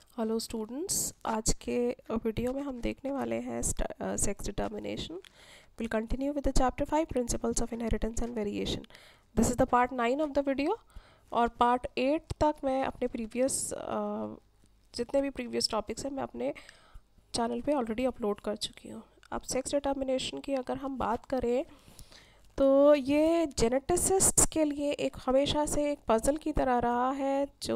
Hello students, आज के video में हम देखने वाले हैं sex determination. Will continue with the chapter 5 principles of inheritance and variation. This is the part 9 of the video और पार्ट 8 तक मैं अपने जितने भी प्रीवियस टॉपिक्स हैं मैं अपने चैनल पे ऑलरेडी अपलोड कर चुकी हूँ। अब सेक्स डिटर्मिनेशन की अगर हम बात करें तो ये जेनेटिसिस्ट्स के लिए एक हमेशा से एक पजल की तरह रहा है, जो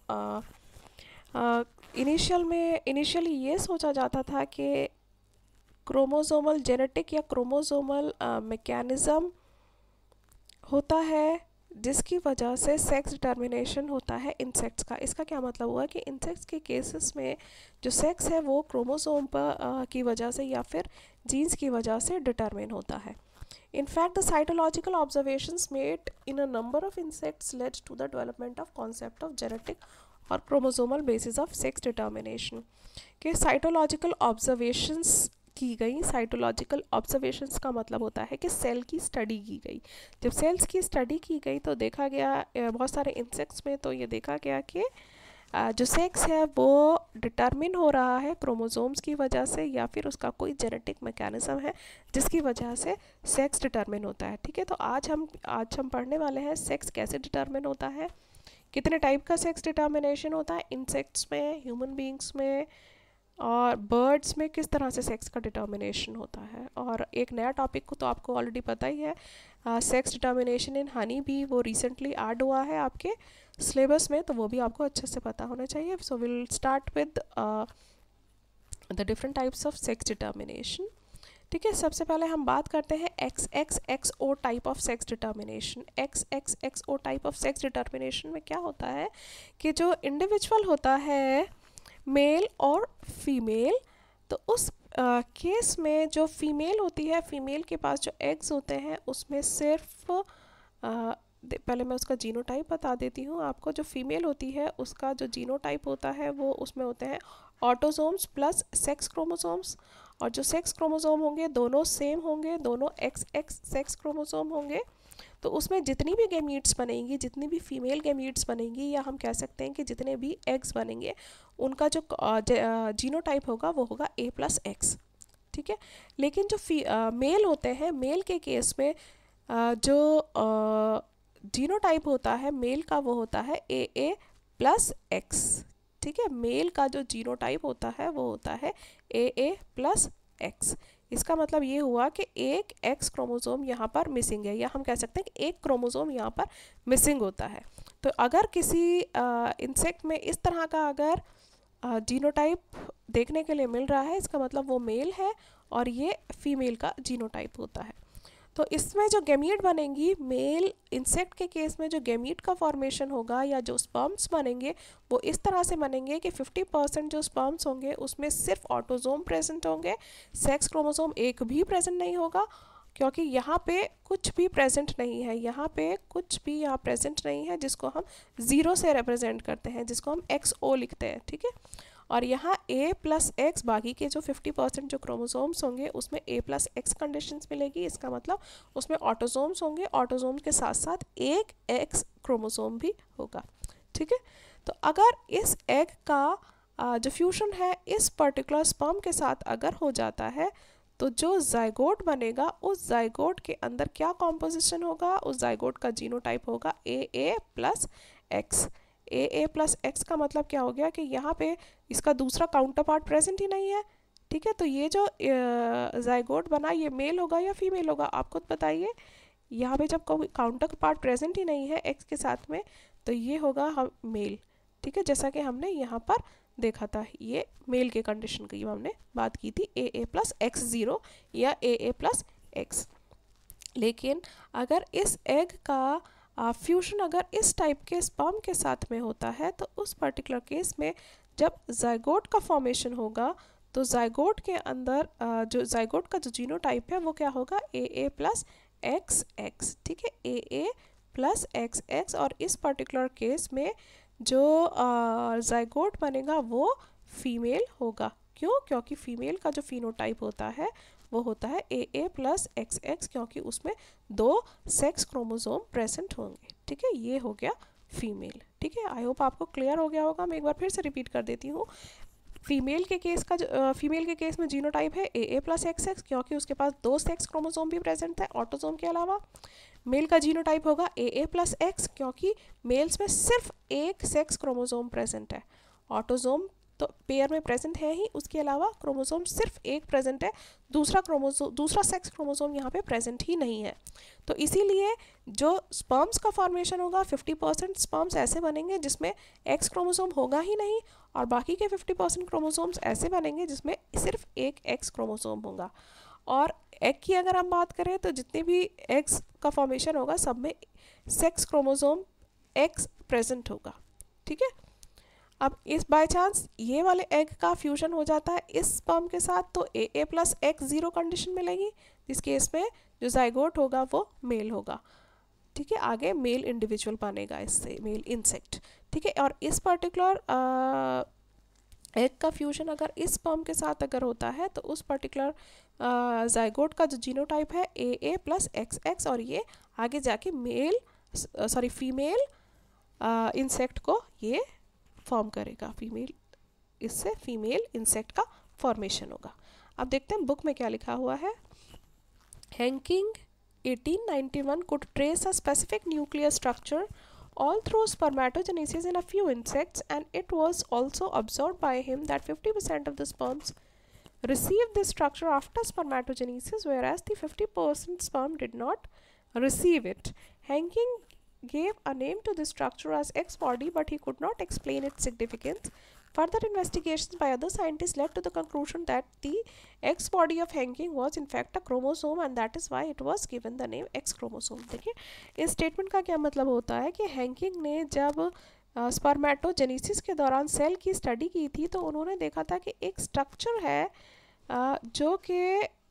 इनिशियली ये सोचा जाता था कि क्रोमोसोमल जेनेटिक या क्रोमोसोमल मैकेनिज़्म होता है जिसकी वजह से सेक्स डिटर्मिनेशन होता है इंसेक्ट्स का। इसका क्या मतलब हुआ कि इंसेक्ट्स के केसेस में जो सेक्स है वो क्रोमोसोम पर की वजह से या फिर जीन्स की वजह से डिटर्मिन होता है। In fact, the cytological observations made in a number of insects led to the development of concept of genetic or chromosomal basis of sex determination। कि cytological observations की गई। साइटोलॉजिकल ऑब्जर्वेशंस का मतलब होता है कि सेल की स्टडी की गई। जब सेल्स की स्टडी की गई तो देखा गया बहुत सारे इंसेक्ट्स में, तो ये देखा गया कि जो सेक्स है वो डिटरमिन हो रहा है क्रोमोसोम्स की वजह से या फिर उसका कोई जेनेटिक मैकेनिज्म है जिसकी वजह से सेक्स डिटरमिन होता है। ठीक है, तो आज हम पढ़ने वाले हैं सेक्स कैसे डिटरमिन होता है, कितने टाइप का सेक्स डिटर्मिनेशन होता है इंसेक्ट्स में, ह्यूमन बींग्स में और बर्ड्स में किस तरह से सेक्स का डिटर्मिनेशन होता है। और एक नया टॉपिक को तो आपको ऑलरेडी पता ही है, सेक्स डिटर्मिनेशन इन हनी भी वो रिसेंटली ऐड हुआ है आपके सिलेबस में, तो वो भी आपको अच्छे से पता होना चाहिए। So will start with the different types of sex determination. ठीक है, सबसे पहले हम बात करते हैं XXXO type of sex determination. XXXO type of sex determination में क्या होता है कि जो इंडिविजुअल होता है मेल और फीमेल, तो उस केस में जो फीमेल होती है, फीमेल के पास जो एग्स होते हैं उसमें सिर्फ पहले मैं उसका जीनोटाइप बता देती हूँ आपको। जो फीमेल होती है उसका जो जीनोटाइप होता है वो उसमें होते हैं ऑटोसोम्स प्लस सेक्स क्रोमोसोम्स, और जो सेक्स क्रोमोसोम होंगे दोनों सेम होंगे, दोनों XX सेक्स क्रोमोसोम होंगे। तो उसमें जितनी भी गैमीट्स बनेंगी, जितनी भी फीमेल गैमीट्स बनेंगी, या हम कह सकते हैं कि जितने भी एग्स बनेंगे उनका जो जीनोटाइप होगा वो होगा A+X। ठीक है, लेकिन जो मेल होते हैं, मेल के केस में जो जीनोटाइप होता है मेल का वो होता है AA+X। ठीक है, मेल का जो जीनोटाइप होता है वो होता है AA+X। इसका मतलब ये हुआ कि एक X क्रोमोसोम यहाँ पर मिसिंग है, या हम कह सकते हैं कि एक क्रोमोसोम यहाँ पर मिसिंग होता है। तो अगर किसी इंसेक्ट में इस तरह का अगर जीनोटाइप देखने के लिए मिल रहा है, इसका मतलब वो मेल है और ये फीमेल का जीनोटाइप होता है। तो इसमें जो गैमीट बनेंगी, मेल इंसेक्ट के केस में जो गैमीट का फॉर्मेशन होगा या जो स्पर्म्स बनेंगे वो इस तरह से बनेंगे कि 50% जो स्पर्म्स होंगे उसमें सिर्फ ऑटोसोम प्रेजेंट होंगे, सेक्स क्रोमोसोम एक भी प्रेजेंट नहीं होगा, क्योंकि यहाँ पे कुछ भी प्रेजेंट नहीं है, यहाँ पे कुछ भी यहाँ प्रेजेंट नहीं है जिसको हम ज़ीरो से रिप्रेजेंट करते हैं, जिसको हम XO लिखते हैं। ठीक है, और यहाँ A+X, बाकी के जो 50% जो क्रोमोसोम्स होंगे उसमें A+X कंडीशंस मिलेगी। इसका मतलब उसमें ऑटोसोम्स होंगे, ऑटोसोम्स के साथ साथ एक X क्रोमोसोम भी होगा। ठीक है, तो अगर इस एग का जो फ्यूजन है इस पर्टिकुलर स्पर्म के साथ अगर हो जाता है तो जो जाइगोट बनेगा उस जाइगोट के अंदर क्या कॉम्पोजिशन होगा, उस जाइगोट का जीनोटाइप होगा AA+X। AA+X का मतलब क्या हो गया कि यहाँ पे इसका दूसरा काउंटर पार्ट प्रेजेंट ही नहीं है। ठीक है, तो ये जो जाइगोट बना ये मेल होगा या फीमेल होगा, आप खुद बताइए। यहाँ पे जब कोई काउंटर पार्ट प्रेजेंट ही नहीं है एक्स के साथ में तो ये होगा हम मेल। ठीक है, जैसा कि हमने यहाँ पर देखा था, ये मेल के कंडीशन की हमने बात की थी, AA+X0 या AA+X। लेकिन अगर इस एग का फ्यूजन अगर इस टाइप के स्पर्म के साथ में होता है तो उस पर्टिकुलर केस में जब जाइगोट का फॉर्मेशन होगा तो जाइगोट के अंदर जो जाइगोट का जो जीनोटाइप है वो क्या होगा, AA+XX। ठीक है, AA+XX, और इस पर्टिकुलर केस में जो जाइगोट बनेगा वो फीमेल होगा। क्यों? क्योंकि फीमेल का जो फिनोटाइप होता है वो होता है AA+XX, क्योंकि उसमें दो सेक्स क्रोमोसोम प्रेजेंट होंगे। ठीक है, ये हो गया फीमेल। ठीक है, आई होप आपको क्लियर हो गया होगा। मैं एक बार फिर से रिपीट कर देती हूँ। फीमेल के केस में जीनोटाइप है AA+XX, क्योंकि उसके पास 2 सेक्स क्रोमोसोम भी प्रेजेंट है ऑटोसोम के अलावा। मेल का जीनोटाइप होगा AA+X, क्योंकि मेल्स में सिर्फ एक सेक्स क्रोमोसोम प्रेजेंट है। ऑटोसोम तो पेयर में प्रेजेंट है ही, उसके अलावा क्रोमोसोम सिर्फ एक प्रेजेंट है, दूसरा सेक्स क्रोमोसोम यहाँ पे प्रेजेंट ही नहीं है। तो इसीलिए जो स्पर्म्स का फॉर्मेशन होगा, 50% स्पर्म्स ऐसे बनेंगे जिसमें एक्स क्रोमोसोम होगा ही नहीं, और बाकी के 50% क्रोमोसोम्स ऐसे बनेंगे जिसमें सिर्फ एक एक्स क्रोमोसोम होगा। और एग की अगर हम बात करें तो जितने भी एग्स का फॉर्मेशन होगा सब में सेक्स क्रोमोसोम एक्स प्रेजेंट होगा। ठीक है, अब इस बाय चांस ये वाले एग का फ्यूजन हो जाता है इस स्पर्म के साथ, तो AA+X 0 कंडीशन मिलेगी, जिस केस में जो जाइगोट होगा वो मेल होगा। ठीक है, आगे मेल इंडिविजुअल बनेगा इससे, मेल इंसेक्ट। ठीक है, और इस पर्टिकुलर एग का फ्यूजन अगर इस स्पर्म के साथ अगर होता है तो उस पर्टिकुलर जाइगोट का जो जीनोटाइप है AA+XX, और ये आगे जाके फीमेल इंसेक्ट को ये फॉर्म करेगा, इससे फीमेल इंसेक्ट का फॉर्मेशन होगा। अब देखते हैं बुक में क्या लिखा हुआ है। Henking 1891 could trace a specific nuclear structure all through spermatogenesis in a few insects, and it was also observed by him that 50% of the sperms received this structure after spermatogenesis, whereas the 50% sperm did not receive it. Hanking gave a name to this structure as X body, but he could not explain its significance. Further investigations by other scientists led to the conclusion that the X body of Hanking was in fact a chromosome, and that is why it was given the name X chromosome. देखिए इस statement का क्या मतलब होता है कि Henking ने जब स्पर्मेटोजेनेसिस के दौरान सेल की स्टडी की थी तो उन्होंने देखा था कि एक स्ट्रक्चर है जो कि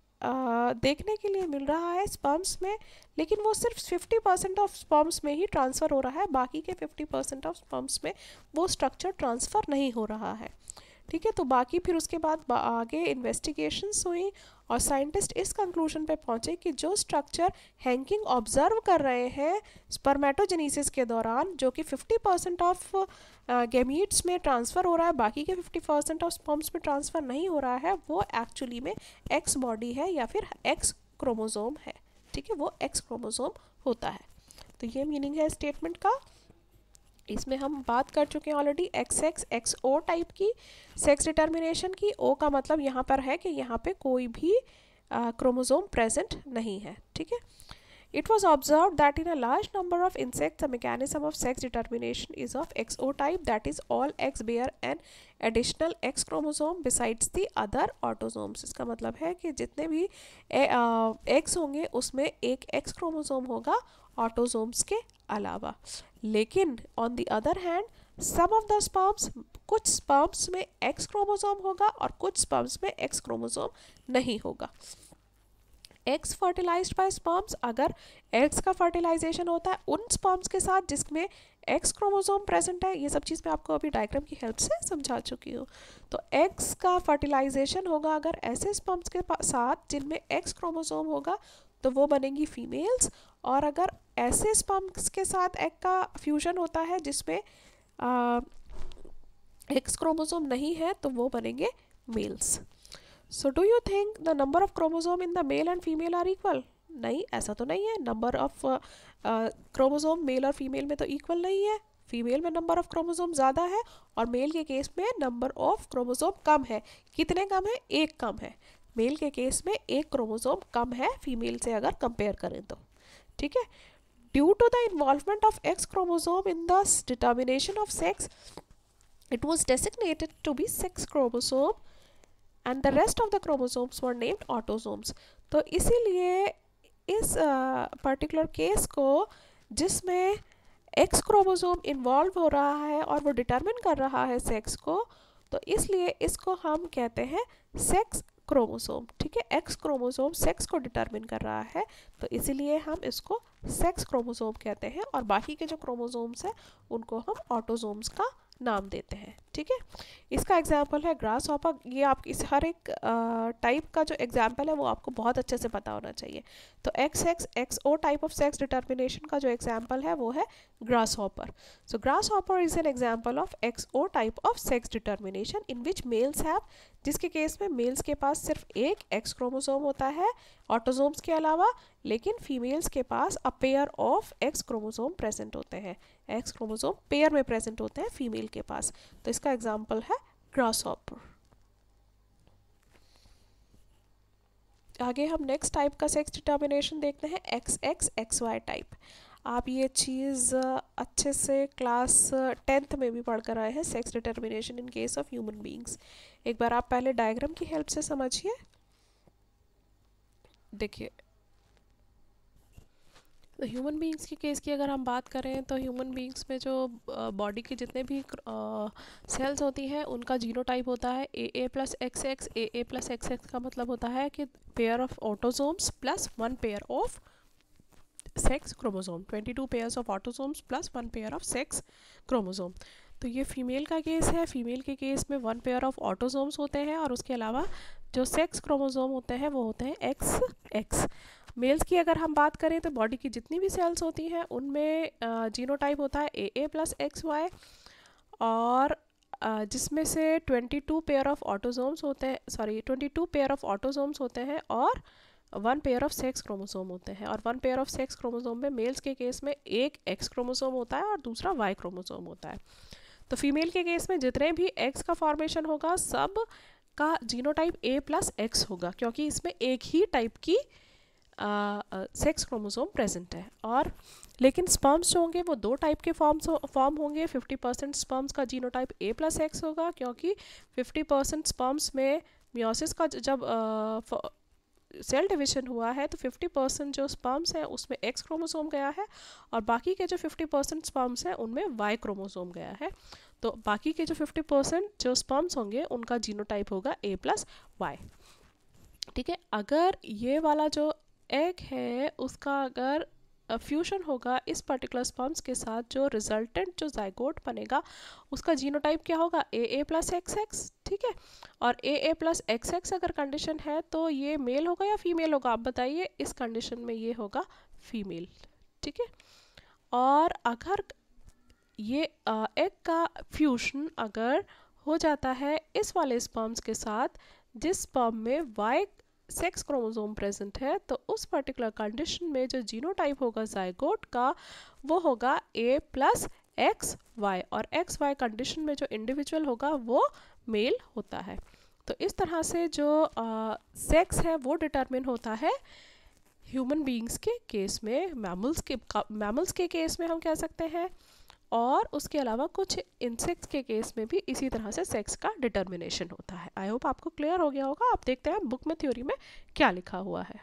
देखने के लिए मिल रहा है स्पर्म्स में, लेकिन वो सिर्फ 50% ऑफ स्पर्म्स में ही ट्रांसफ़र हो रहा है, बाकी के 50% ऑफ स्पर्म्स में वो स्ट्रक्चर ट्रांसफ़र नहीं हो रहा है। ठीक है, तो बाकी फिर उसके बाद आगे इन्वेस्टिगेशंस हुई और साइंटिस्ट इस कंक्लूजन पे पहुंचे कि जो स्ट्रक्चर हैंकिंग ऑब्जर्व कर रहे हैं स्पर्मेटोजेनेसिस के दौरान, जो कि 50% ऑफ गैमीट्स में ट्रांसफ़र हो रहा है, बाकी के 50% ऑफ स्पर्म्स में ट्रांसफ़र नहीं हो रहा है, वो एक्चुअली में एक्स बॉडी है या फिर एक्स क्रोमोसोम है। ठीक है, वो एक्स क्रोमोसोम होता है। तो ये मीनिंग है स्टेटमेंट का। इसमें हम बात कर चुके हैं ऑलरेडी XX XO टाइप की सेक्स डिटर्मिनेशन की। O का मतलब यहाँ पर है कि यहाँ पे कोई भी क्रोमोसोम प्रेजेंट नहीं है। ठीक है, It was observed that in a large number of insects, the mechanism of sex determination is of XO type, that is, all eggs bear an additional X chromosome besides the other autosomes. इसका मतलब है कि जितने भी eggs होंगे उसमें एक X chromosome होगा ऑटोसोम्स के अलावा। लेकिन on the other hand some of the sperms, कुछ स्पर्म्स में X क्रोमोसोम होगा और कुछ स्पर्म्स में X क्रोमोसोम नहीं होगा। एग्स फर्टिलाइज्ड बाय स्पर्म्स, अगर एग्स का फर्टिलाइजेशन होता है उन स्पर्म्स के साथ जिसमें एक्स क्रोमोसोम प्रेजेंट है, ये सब चीज़ मैं आपको अभी डायग्राम की हेल्प से समझा चुकी हूँ। तो एग्स का फर्टिलाइजेशन होगा अगर ऐसे स्पर्म्स के साथ जिनमें एक्स क्रोमोसोम होगा तो वो बनेंगी फीमेल्स, और अगर ऐसे स्पर्म्स के साथ एग का फ्यूजन होता है जिसमें एक्स क्रोमोसोम नहीं है तो वो बनेंगे males. So do you think the number of chromosome in the male and female are equal? नहीं, ऐसा तो नहीं है। नंबर ऑफ क्रोमोसोम मेल और फीमेल में तो इक्वल नहीं है। फीमेल में नंबर ऑफ क्रोमोसोम ज़्यादा है और मेल के केस में नंबर ऑफ क्रोमोसोम कम है। कितने कम है? एक कम है। मेल के केस में एक क्रोमोसोम कम है फीमेल से अगर कंपेयर करें तो। ठीक है, due to the involvement of X chromosome in the determination of sex, it was designated to be sex chromosome and the rest of the chromosomes were named autosomes. तो इसीलिए इस पर्टिकुलर केस को जिसमें x chromosome involve हो रहा है और वो डिटरमिन कर रहा है सेक्स को, तो इसलिए इसको हम कहते हैं सेक्स क्रोमोसोम। ठीक है, एक्स क्रोमोसोम सेक्स को डिटरमिन कर रहा है तो इसीलिए हम इसको सेक्स क्रोमोसोम कहते हैं, और बाकी के जो क्रोमोसोम्स हैं उनको हम ऑटोसोम्स का नाम देते हैं। ठीक है, इसका एग्जाम्पल है ग्रास हॉपर। ये आप इस हर एक टाइप का जो एग्जाम्पल है वो आपको बहुत अच्छे से पता होना चाहिए। तो XO type of sex determination का जो एग्जाम्पल है वो है grasshopper. So grasshopper is an example of XO type of sex determination in which males have, जिसके केस में मेल्स के पास सिर्फ एक एक्स क्रोमोसोम होता है ऑटोसोम्स के अलावा, लेकिन फीमेल्स के पास a pair of X chromosome present होते हैं। एक्स क्रोमोसोम पेयर में प्रेजेंट होते हैं फीमेल के पास। तो इसका एग्जाम्पल है ग्रासहॉपर। आगे हम नेक्स्ट टाइप का सेक्स डिटर्मिनेशन देखते हैं, XY टाइप। आप ये चीज़ अच्छे से क्लास 10th में भी पढ़ कर आए हैं, sex determination in case of human beings. एक बार आप पहले डायग्राम की हेल्प से समझिए। देखिए, तो ह्यूमन बींग्स की केस की अगर हम बात करें तो ह्यूमन बींग्स में जो बॉडी के जितने भी सेल्स होती हैं उनका जीनोटाइप होता है AA+XX। AA+XX का मतलब होता है कि pair of autosomes plus 1 pair of sex chromosome, 22 pairs of autosomes plus 1 pair of sex chromosome. तो ये फीमेल का केस है। फीमेल के केस में 1 पेयर ऑफ ऑटोसोम्स होते हैं और उसके अलावा जो सेक्स क्रोमोसोम होते हैं वो होते हैं XX। मेल्स की अगर हम बात करें तो बॉडी की जितनी भी सेल्स होती हैं उनमें जीनोटाइप होता है AA+XY, और जिसमें से 22 पेयर ऑफ ऑटोसोम्स होते हैं, 22 पेयर ऑफ ऑटोसोम्स होते हैं और 1 पेयर ऑफ सेक्स क्रोमोसोम होते हैं। और 1 पेयर ऑफ सेक्स क्रोमोसोम में मेल्स के केस में एक एक्स क्रोमोसोम होता है और दूसरा वाई क्रोमोसोम होता है। तो फीमेल के केस में जितने भी एक्स का फॉर्मेशन होगा सब का जीनोटाइप A+X होगा, क्योंकि इसमें एक ही टाइप की सेक्स क्रोमोसोम प्रेजेंट है। और लेकिन स्पर्म्स जो होंगे वो 2 टाइप के फॉर्म होंगे। 50% स्पर्म्स का जीनोटाइप A+X होगा, क्योंकि 50% स्पर्म्स में मियोसिस का जब सेल डिवीजन हुआ है तो 50% जो स्पर्म्स हैं उसमें एक्स क्रोमोसोम गया है और बाकी के जो 50% स्पर्म्स हैं उनमें वाई क्रोमोसोम गया है। तो बाकी के जो 50% जो स्पर्म्स होंगे उनका जीनोटाइप होगा A+Y। ठीक है, अगर ये वाला जो एग है उसका अगर फ्यूजन होगा इस पर्टिकुलर स्पर्म्स के साथ, जो रिजल्टेंट जो जाइगोट बनेगा उसका जीनोटाइप क्या होगा AA+XX। ठीक है, और AA+XX अगर कंडीशन है तो ये मेल होगा या फीमेल होगा, आप बताइए। इस कंडीशन में ये होगा फीमेल। ठीक है, और अगर ये एग का फ्यूजन अगर हो जाता है इस वाले स्पर्म्स के साथ जिस स्पर्म में वाई सेक्स क्रोमोसोम प्रेजेंट है, तो उस पर्टिकुलर कंडीशन में जो जीनोटाइप होगा जाइगोट का वो होगा A+XY, और XY कंडीशन में जो इंडिविजुअल होगा वो मेल होता है। तो इस तरह से जो सेक्स है वो डिटरमिन होता है ह्यूमन बींग्स के केस में। मैमल्स के केस में हम कह सकते हैं, और उसके अलावा कुछ इंसेक्ट्स के केस में भी इसी तरह से सेक्स का डिटर्मिनेशन होता है। आई होप आपको क्लियर हो गया होगा। आप देखते हैं बुक में थ्योरी में क्या लिखा हुआ है।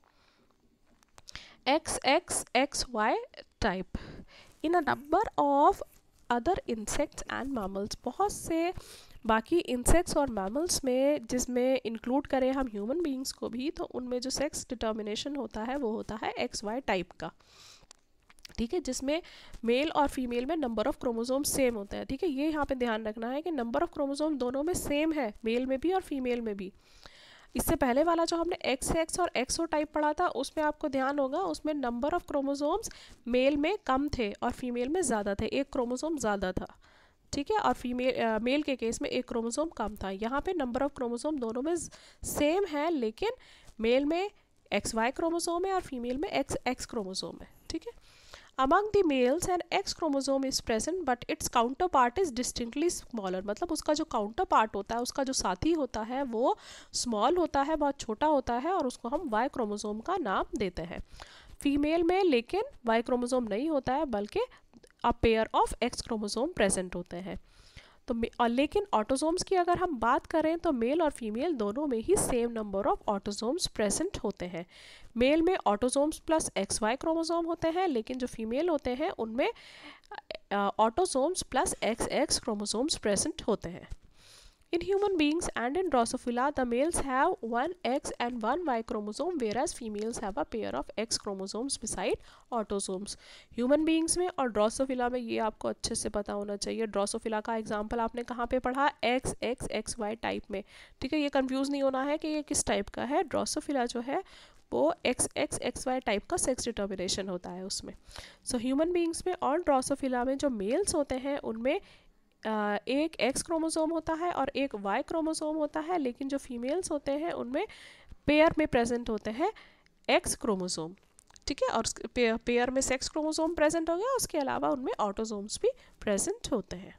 XY type in a number of other insects and mammals. बहुत से बाकी इंसेक्ट्स और मैमल्स में, जिसमें इंक्लूड करें हम ह्यूमन बींग्स को भी, तो उनमें जो सेक्स डिटर्मिनेशन होता है वो होता है XY टाइप का। ठीक है, जिसमें मेल और फीमेल में नंबर ऑफ क्रोमोसोम सेम होता है। ठीक है, ये यहाँ पे ध्यान रखना है कि नंबर ऑफ क्रोमोसोम दोनों में सेम है, मेल में भी और फीमेल में भी। इससे पहले वाला जो हमने XX और XO टाइप पढ़ा था उसमें आपको ध्यान होगा, उसमें नंबर ऑफ क्रोमोसोम्स मेल में कम थे और फीमेल में ज़्यादा थे, एक क्रोमोसोम ज़्यादा था। ठीक है, और मेल के केस में एक क्रोमोसोम कम था। यहाँ पे नंबर ऑफ क्रोमोसोम दोनों में सेम है, लेकिन मेल में XY क्रोमोसोम है और फीमेल में XX क्रोमोसोम है। ठीक है, Among the males an X chromosome is present but its counterpart is distinctly smaller। मतलब उसका जो काउंटरपार्ट होता है, उसका जो साथी होता है वो स्मॉल होता है, बहुत छोटा होता है, और उसको हम Y क्रोमोसोम का नाम देते हैं। फीमेल में लेकिन Y क्रोमोसोम नहीं होता है, बल्कि a pair of X chromosome present होते हैं। तो लेकिन ऑटोसोम्स की अगर हम बात करें तो मेल और फीमेल दोनों में ही same number of autosomes present होते हैं। मेल में ऑटोसोम्स प्लस XY क्रोमोसोम होते हैं, लेकिन जो फीमेल होते हैं उनमें autosomes plus XX chromosomes present होते हैं। In human beings and in Drosophila, the males have one X and one Y chromosome, whereas females have a pair of X chromosomes beside autosomes. Human beings में और Drosophila में ये आपको अच्छे से पता होना चाहिए. Drosophila का एग्जाम्पल आपने कहाँ पे पढ़ा? XXXY टाइप में. ठीक है, ये कंफ्यूज नहीं होना है कि ये किस टाइप का है. Drosophila जो है वो XXXY टाइप का सेक्स डिटर्मिनेशन होता है उसमें. सो ह्यूमन बींग्स में और ड्रोसोफिला में जो मेल्स होते हैं उनमें एक एक्स क्रोमोसोम होता है और एक वाई क्रोमोसोम होता है, लेकिन जो फीमेल्स होते हैं उनमें पेयर में प्रेजेंट होते हैं एक्स क्रोमोसोम. ठीक है, और पेयर में सेक्स क्रोमोसोम प्रेजेंट हो गया, उसके अलावा उनमें ऑटोसोम्स भी प्रेजेंट होते हैं.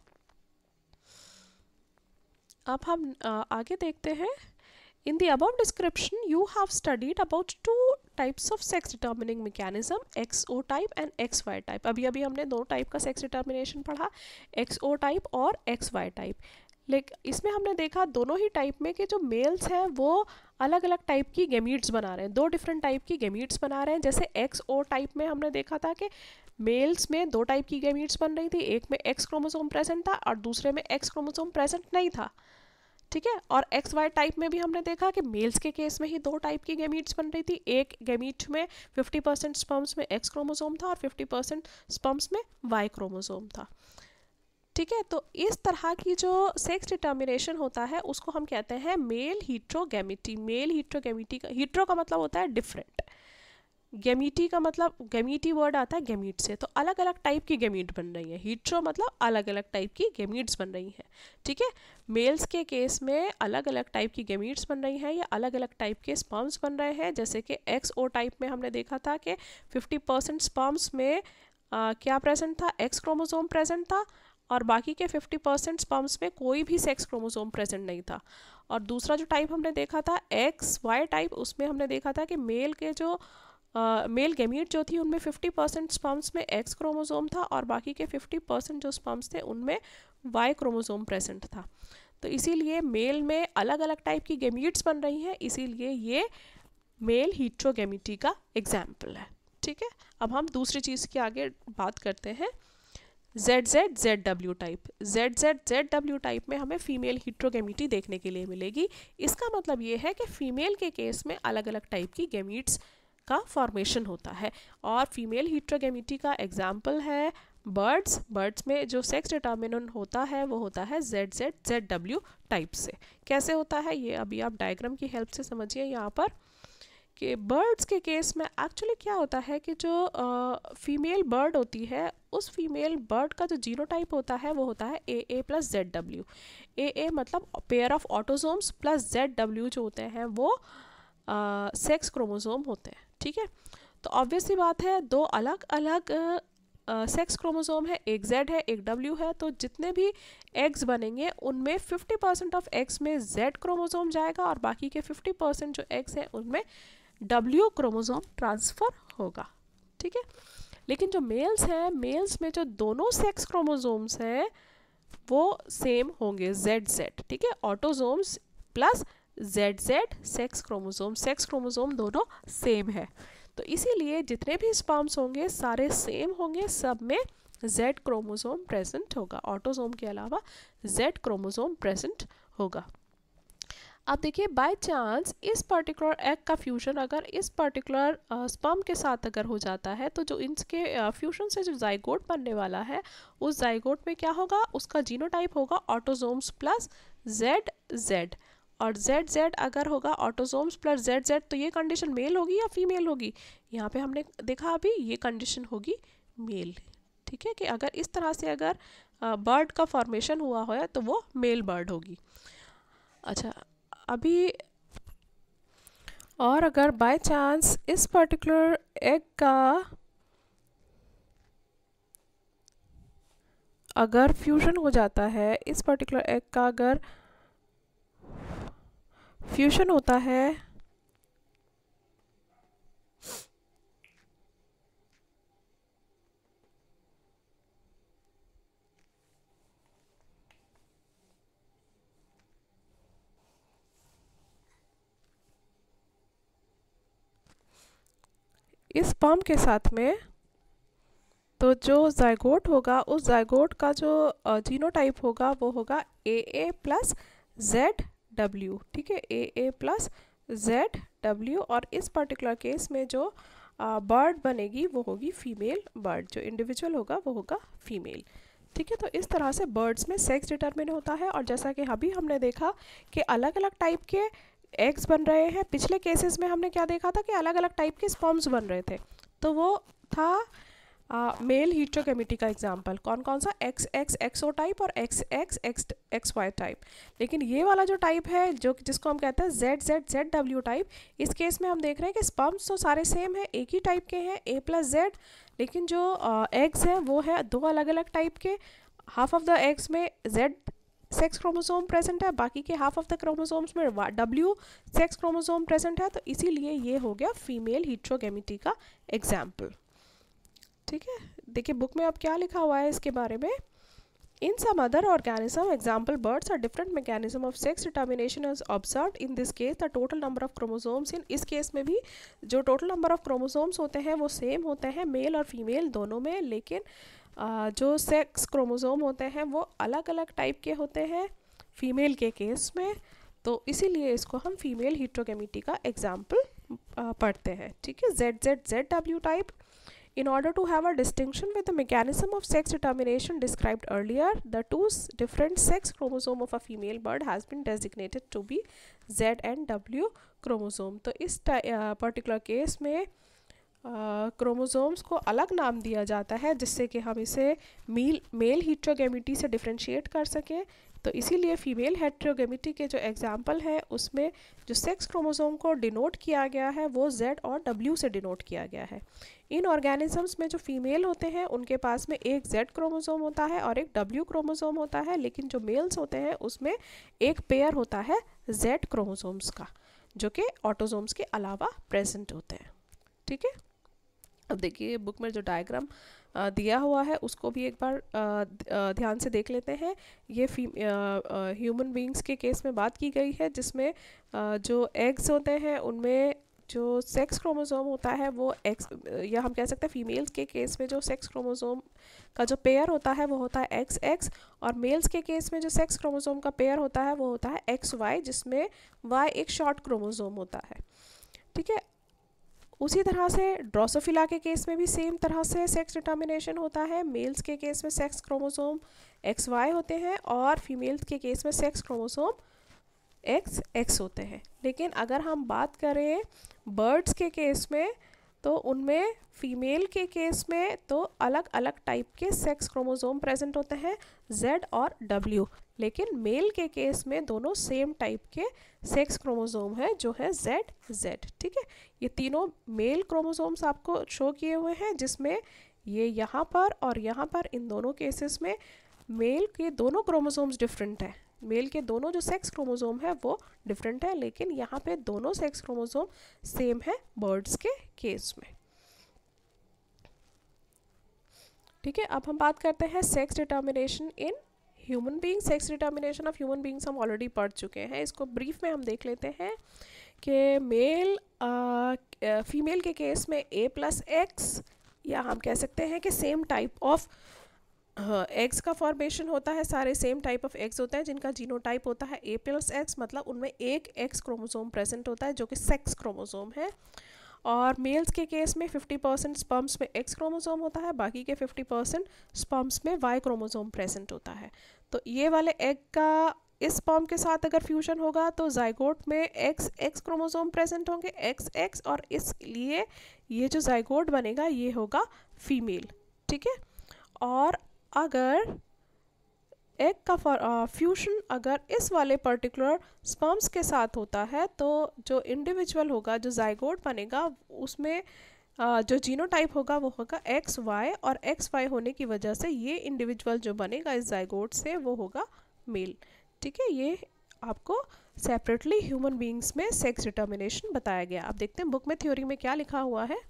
अब हम आगे देखते हैं. In the above description, you have studied about two types of sex determining mechanism, XO type and XY type. अभी हमने दो टाइप का सेक्स डिटर्मिनेशन पढ़ा, XO टाइप और XY टाइप. लेकिन इसमें हमने देखा दोनों ही टाइप में कि जो मेल्स हैं वो अलग अलग टाइप की गैमीट्स बना रहे हैं, दो डिफरेंट टाइप की गैमीट्स बना रहे हैं. जैसे XO टाइप में हमने देखा था कि मेल्स में दो टाइप की गैमीट्स बन रही थी, एक में X क्रोमोसोम प्रेजेंट था और दूसरे में X क्रोमोसोम प्रेजेंट नहीं था. ठीक है, और एक्स वाई टाइप में भी हमने देखा कि मेल्स के केस में ही दो टाइप की गैमीट्स बन रही थी. एक गैमीट में 50% स्पर्म्स में एक्स क्रोमोसोम था और 50% स्पर्म्स में वाई क्रोमोसोम था. ठीक है, तो इस तरह की जो सेक्स डिटर्मिनेशन होता है उसको हम कहते हैं मेल हीट्रोगैमिटी. मेल हीट्रोगैमिटी का हीट्रो का मतलब होता है डिफरेंट, गैमीटी का मतलब गैमीटी वर्ड आता है गैमीट से, तो अलग अलग टाइप की गैमीट बन रही है. हीट्रो मतलब अलग अलग टाइप की गैमीट्स बन रही हैं. ठीक है, मेल्स के केस में अलग अलग टाइप की गैमीट्स बन रही हैं या अलग अलग टाइप के स्पर्म्स बन रहे हैं. जैसे कि XO टाइप में हमने देखा था कि 50% स्पर्म्स में क्या प्रेजेंट था? एक्स क्रोमोसोम प्रेजेंट था और बाकी के 50% स्पर्म्स में कोई भी सेक्स क्रोमोसोम प्रेजेंट नहीं था. और दूसरा जो टाइप हमने देखा था XY टाइप, उसमें हमने देखा था कि मेल के जो मेल गैमीट जो थी उनमें 50% स्पर्म्स में एक्स क्रोमोसोम था और बाकी के 50% जो स्पर्म्स थे उनमें वाई क्रोमोसोम प्रेजेंट था. तो इसीलिए मेल में अलग अलग टाइप की गैमीट्स बन रही हैं, इसीलिए ये मेल हीट्रोगैमिटी का एग्जाम्पल है. ठीक है, अब हम दूसरी चीज़ की आगे बात करते हैं. ZZZW type. ZZZW टाइप में हमें फीमेल हीट्रोगैमिटी देखने के लिए मिलेगी. इसका मतलब ये है कि फीमेल के केस में अलग अलग टाइप की गैमीट्स का फॉर्मेशन होता है. और फीमेल हीट्रोगैमिटी का एग्जाम्पल है बर्ड्स. बर्ड्स में जो सेक्स डिटर्मिनेंट होता है वो होता है ZZZW टाइप से. कैसे होता है ये अभी आप डायग्राम की हेल्प से समझिए. यहाँ पर कि बर्ड्स के केस में एक्चुअली क्या होता है कि जो फीमेल बर्ड होती है उस फीमेल बर्ड का जो जीनोटाइप होता है वो होता है AA प्लस ZW. AA मतलब pair of autosomes plus ZW जो होते हैं वो सेक्स क्रोमोसोम होते हैं. ठीक है, तो ऑब्वियस सी बात है दो अलग अलग सेक्स क्रोमोसोम है, एक Z है एक W है, तो जितने भी एग्स बनेंगे उनमें 50% ऑफ एग्स में Z क्रोमोसोम जाएगा और बाकी के 50% जो एग्स हैं उनमें W क्रोमोसोम ट्रांसफ़र होगा. ठीक है, लेकिन जो मेल्स हैं, मेल्स में जो दोनों सेक्स क्रोमोसोम्स हैं वो सेम होंगे ZZ. ठीक है, autosomes plus ZZ sex chromosome दोनों सेम है. तो इसीलिए जितने भी स्पर्म्स होंगे सारे सेम होंगे, सब में Z क्रोमोसोम प्रेजेंट होगा, ऑटोसोम के अलावा Z क्रोमोसोम प्रेजेंट होगा. अब देखिए बाय चांस इस पर्टिकुलर एग का फ्यूजन अगर इस पर्टिकुलर स्पर्म के साथ अगर हो जाता है तो जो इनके फ्यूजन से जो जाइगोट बनने वाला है उस जाइगोट में क्या होगा? उसका जीनोटाइप होगा ऑटोसोम्स प्लस ZZ. और ZZ अगर होगा ऑटोसोम्स प्लस ZZ तो ये कंडीशन मेल होगी या फीमेल होगी? यहाँ पे हमने देखा अभी ये कंडीशन होगी मेल. ठीक है, कि अगर इस तरह से अगर बर्ड का फॉर्मेशन हुआ है तो वो मेल बर्ड होगी. अच्छा, अभी और अगर बाय चांस इस पर्टिकुलर एग का अगर फ्यूजन हो जाता है, इस पर्टिकुलर एग का अगर फ्यूजन होता है इस स्पर्म के साथ में, तो जो जाइगोट होगा उस जाइगोट का जो जीनोटाइप होगा वो होगा AA प्लस ZW, ठीक है, AA प्लस ZW। और इस पर्टिकुलर केस में जो बर्ड बनेगी वो होगी फीमेल बर्ड, जो इंडिविजुअल होगा वो होगा फीमेल, ठीक है। तो इस तरह से बर्ड्स में सेक्स डिटरमिन होता है। और जैसा कि अभी हमने देखा कि अलग अलग टाइप के एग्स बन रहे हैं, पिछले केसेस में हमने क्या देखा था कि अलग अलग टाइप के स्पर्म्स बन रहे थे, तो वो था मेल हीट्रोगेमिटी का एग्जाम्पल, कौन कौन सा, XXXO टाइप और XXXY टाइप। लेकिन ये वाला जो टाइप है जो जिसको हम कहते हैं ZZZW टाइप, इस केस में हम देख रहे हैं कि स्पर्म्स तो सारे सेम है, एक ही टाइप के हैं A प्लस Z, लेकिन जो एग्स हैं वो है दो अलग अलग टाइप के। हाफ ऑफ द एग्स में Z सेक्स क्रोमोसोम प्रेजेंट है, बाकी के हाफ ऑफ द क्रोमोसोम्स में W सेक्स क्रोमोसोम प्रेजेंट है, तो इसीलिए ये हो गया फीमेल हीट्रोगेमिटी का एग्जाम्पल, ठीक है। देखिए बुक में अब क्या लिखा हुआ है इसके बारे में। In some other organism example birds are different mechanism of sex determination is observed in this case the total number of chromosomes in, इस केस में भी जो टोटल नंबर ऑफ क्रोमोसोम्स होते हैं वो सेम होते हैं मेल और फीमेल दोनों में, लेकिन जो सेक्स क्रोमोसोम होते हैं वो अलग अलग टाइप के होते हैं फीमेल के केस में, तो इसीलिए इसको हम फीमेल हीट्रोगेमिटी का एग्जाम्पल पढ़ते हैं, ठीक है। ZZZW type. In order to have a distinction with the mechanism of sex determination described earlier, the two different sex chromosome of a female bird has been designated to be Z and W chromosome। तो इस particular case में chromosomes को अलग नाम दिया जाता है जिससे कि हम इसे मेल हीट्रोगेमिटी से डिफ्रेंशिएट कर सकें। तो इसीलिए फीमेल हेट्रोगेमिटी के जो एग्जाम्पल है उसमें जो सेक्स क्रोमोसोम को डिनोट किया गया है वो Z और W से डिनोट किया गया है। इन ऑर्गेनिजम्स में जो फीमेल होते हैं उनके पास में एक Z क्रोमोसोम होता है और एक W क्रोमोसोम होता है, लेकिन जो मेल्स होते हैं उसमें एक पेयर होता है Z क्रोमोसोम्स का, जो कि ऑटोसोम्स के अलावा प्रेजेंट होते हैं, ठीक है। अब देखिए बुक में जो डायग्राम दिया हुआ है उसको भी एक बार ध्यान से देख लेते हैं। ये ह्यूमन बींग्स के केस में बात की गई है जिसमें जो एग्स होते हैं उनमें जो सेक्स क्रोमोसोम होता है वो एक्स, या हम कह सकते हैं फीमेल्स के केस में जो सेक्स क्रोमोसोम का जो पेयर होता है वो होता है XX, और मेल्स के केस में जो सेक्स क्रोमोसोम का पेयर होता है वो होता है XY, जिसमें Y एक शॉर्ट क्रोमोसोम होता है, ठीक है। उसी तरह से ड्रोसोफिला के केस में भी सेम तरह से सेक्स डिटर्मिनेशन होता है। मेल्स के केस में सेक्स क्रोमोसोम XY होते हैं और फीमेल्स के केस में सेक्स क्रोमोसोम XX होते हैं। लेकिन अगर हम बात करें बर्ड्स के केस में तो उनमें फीमेल के केस में तो अलग अलग टाइप के सेक्स क्रोमोसोम प्रेजेंट होते हैं Z और W, लेकिन मेल के केस में दोनों सेम टाइप के सेक्स क्रोमोसोम है जो है Z, ठीक है। ये तीनों मेल क्रोमोसोम्स आपको शो किए हुए हैं जिसमें ये यहाँ पर और यहाँ पर इन दोनों केसेस में मेल के दोनों क्रोमोसोम्स डिफरेंट हैं, मेल के दोनों जो सेक्स क्रोमोसोम है वो डिफरेंट है, लेकिन यहाँ पे दोनों सेक्स क्रोमोसोम सेम है बर्ड्स के केस में, ठीक है। अब हम बात करते हैं sex determination in human being. Sex determination of human beings हम ऑलरेडी पढ़ चुके हैं, इसको ब्रीफ में हम देख लेते हैं कि मेल फीमेल के केस में A+X, या हम कह सकते हैं कि सेम टाइप ऑफ एग्स का फॉर्मेशन होता है, सारे सेम टाइप ऑफ एग्स होते हैं जिनका जीनोटाइप होता है A+X, मतलब उनमें एक X क्रोमोसोम प्रेजेंट होता है जो कि सेक्स क्रोमोसोम है। और मेल्स के केस में 50% स्पर्म्स में X क्रोमोसोम होता है, बाकी के 50% स्पर्म्स में Y क्रोमोसोम प्रेजेंट होता है। तो ये वाले एग का इस स्पर्म के साथ अगर फ्यूजन होगा तो जाइगोट में X क्रोमोसोम प्रेजेंट होंगे XX, और इसलिए ये जो जाइगोट बनेगा ये होगा फीमेल, ठीक है। और अगर एग का फ्यूजन अगर इस वाले पर्टिकुलर स्पर्म्स के साथ होता है तो जो इंडिविजुअल होगा, जो जाइगोट बनेगा, उसमें जो जीनोटाइप होगा वो होगा XY, और XY होने की वजह से ये इंडिविजुअल जो बनेगा इस जाइगोट से वो होगा मेल, ठीक है। ये आपको सेपरेटली ह्यूमन बींग्स में सेक्स डिटर्मिनेशन बताया गया। अब देखते हैं बुक में थ्योरी में क्या लिखा हुआ है।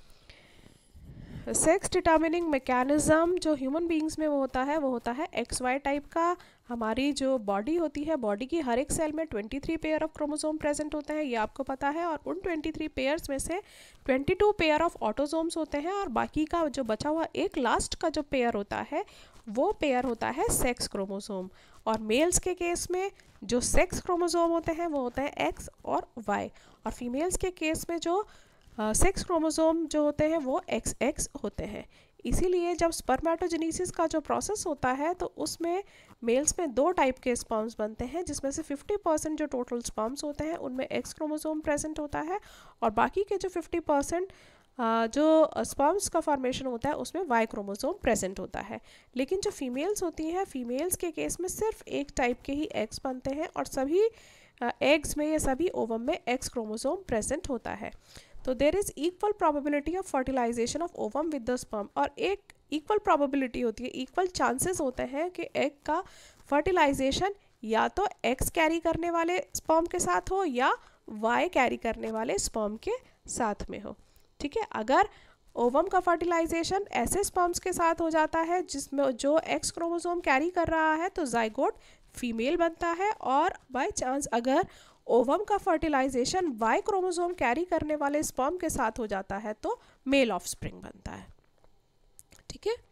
सेक्स डिटर्मिनिंग मैकेनिज्म जो ह्यूमन बींग्स में वो होता है XY टाइप का। हमारी जो बॉडी होती है, बॉडी की हर एक सेल में 23 पेयर ऑफ क्रोमोसोम प्रेजेंट होते हैं, ये आपको पता है, और उन 23 पेयर्स में से 22 पेयर ऑफ ऑटोसोम्स होते हैं, और बाकी का जो बचा हुआ एक लास्ट का जो पेयर होता है वो पेयर होता है सेक्स क्रोमोसोम। और मेल्स के केस में जो सेक्स क्रोमोसोम होते हैं वो होते हैं एक्स और वाई, और फीमेल्स के केस में जो सेक्स क्रोमोसोम जो होते हैं वो एक्स एक्स होते हैं। इसीलिए जब स्पर्मेटोजेनेसिस का जो प्रोसेस होता है तो उसमें मेल्स में 2 टाइप के स्पर्म्स बनते हैं, जिसमें से 50% जो टोटल स्पर्म्स होते हैं उनमें एक्स क्रोमोसोम प्रेजेंट होता है, और बाकी के जो 50% जो स्पर्म्स का फॉर्मेशन होता है उसमें वाई क्रोमोसोम प्रेजेंट होता है। लेकिन जो फीमेल्स होती हैं, फीमेल्स के केस में सिर्फ एक टाइप के ही एग्स बनते हैं, और सभी एग्स में या सभी ओवम में एक्स क्रोमोसोम प्रेजेंट होता है। तो there is equal probability of fertilization of ovum with the sperm, और एक इक्वल प्रोबेबिलिटी होती है, इक्वल चांसेस होते हैं कि एग का फर्टिलाइजेशन या तो एक्स कैरी करने वाले स्पर्म के साथ हो या वाई कैरी करने वाले स्पर्म के साथ में हो। ठीक है, अगर ओवम का फर्टिलाइजेशन ऐसे स्पर्म्स के साथ हो जाता है जिसमें जो एक्स क्रोमोसोम कैरी कर रहा है तो जाइगोट फीमेल बनता है, और बाय चांस अगर ओवम का फर्टिलाइजेशन वाई क्रोमोसोम कैरी करने वाले स्पर्म के साथ हो जाता है तो मेल ऑफस्प्रिंग बनता है। ठीक है,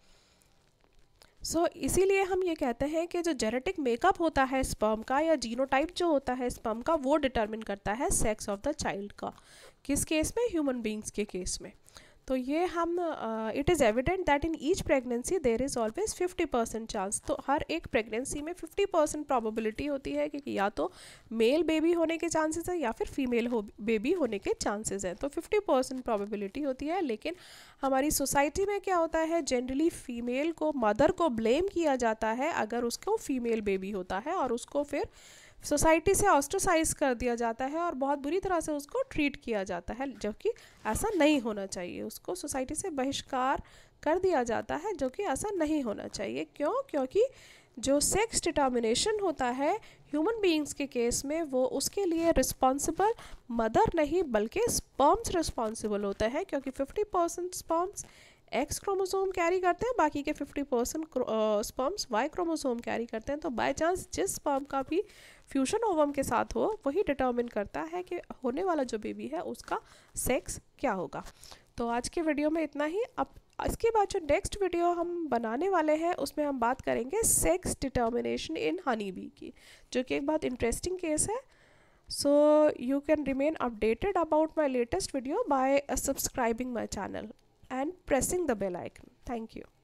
सो इसीलिए हम ये कहते हैं कि जो जेनेटिक मेकअप होता है स्पर्म का या जीनोटाइप जो होता है स्पर्म का वो डिटरमिन करता है सेक्स ऑफ द चाइल्ड का। किस केस में? ह्यूमन बींग्स के केस में। तो ये हम it is evident that in each pregnancy there is always 50% chance. तो हर एक प्रेगनेंसी में 50% प्रोबेबिलिटी होती है कि या तो मेल बेबी होने के चांसेस हैं या फिर फीमेल बेबी होने के चांसेस हैं। तो 50% प्रोबेबिलिटी होती है। लेकिन हमारी सोसाइटी में क्या होता है, जनरली फीमेल को, मदर को ब्लेम किया जाता है अगर उसको फीमेल बेबी होता है, और उसको फिर सोसाइटी से ऑस्ट्रासाइज कर दिया जाता है और बहुत बुरी तरह से उसको ट्रीट किया जाता है, जबकि ऐसा नहीं होना चाहिए। उसको सोसाइटी से बहिष्कार कर दिया जाता है, जो कि ऐसा नहीं होना चाहिए। क्यों? क्योंकि जो सेक्स डिटर्मिनेशन होता है ह्यूमन बीइंग्स के केस में, वो उसके लिए रिस्पॉन्सिबल मदर नहीं बल्कि स्पर्म्स रिस्पॉन्सिबल होते हैं, क्योंकि 50% स्पर्म्स एक्स क्रोमोसोम कैरी करते हैं, बाकी के 50% स्पर्म्स वाई क्रोमोसोम कैरी करते हैं। तो बाय चांस जिस स्पर्म का भी फ्यूजन ओवम के साथ हो वही डिटर्मिन करता है कि होने वाला जो बेबी है उसका सेक्स क्या होगा। तो आज के वीडियो में इतना ही। अब इसके बाद जो नेक्स्ट वीडियो हम बनाने वाले हैं उसमें हम बात करेंगे sex determination in honey bee की, जो कि एक बहुत इंटरेस्टिंग केस है। So you can remain updated about my latest video by subscribing my channel and pressing the bell icon. Thank you.